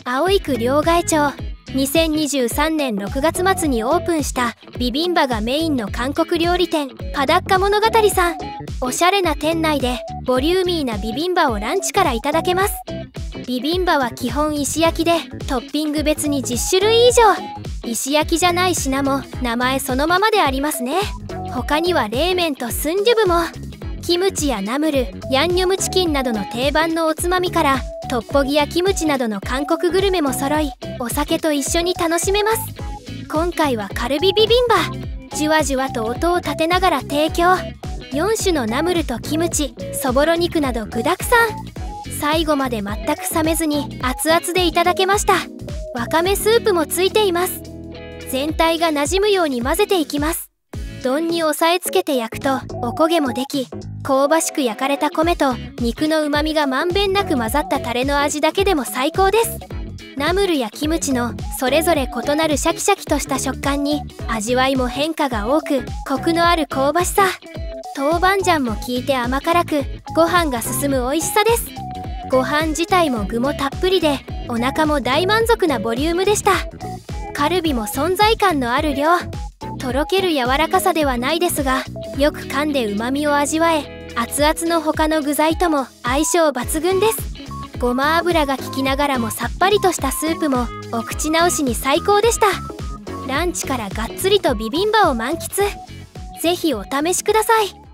青井区両替町。2023年6月末にオープンしたビビンバがメインの韓国料理店パダッカ物語さん。おしゃれな店内でボリューミーなビビンバをランチからいただけます。ビビンバは基本石焼きでトッピング別に10種類以上。石焼きじゃない品も名前そのままでありますね。他には冷麺とスンデュブも。キムチやナムル、ヤンニョムチキンなどの定番のおつまみからトッポギやキムチなどの韓国グルメも揃い、お酒と一緒に楽しめます。今回はカルビビビンバ。じわじわと音を立てながら提供。4種のナムルとキムチ、そぼろ肉など具だくさん。最後まで全く冷めずに熱々でいただけました。わかめスープもついています。全体が馴染むように混ぜていきます。丼に押さえつけて焼くとおこげもでき、香ばしく焼かれた米と肉のうまみがまんべんなく混ざったタレの味だけでも最高です。ナムルやキムチのそれぞれ異なるシャキシャキとした食感に味わいも変化が多く、コクのある香ばしさ。豆板醤も効いて甘辛く、ご飯が進む美味しさです。ご飯自体も具もたっぷりで、お腹も大満足なボリュームでした。カルビも存在感のある量。とろける柔らかさではないですが、よく噛んで旨味を味わえ、熱々の他の具材とも相性抜群です。ごま油が効きながらもさっぱりとしたスープもお口直しに最高でした。ランチからがっつりとビビンバを満喫。ぜひお試しください。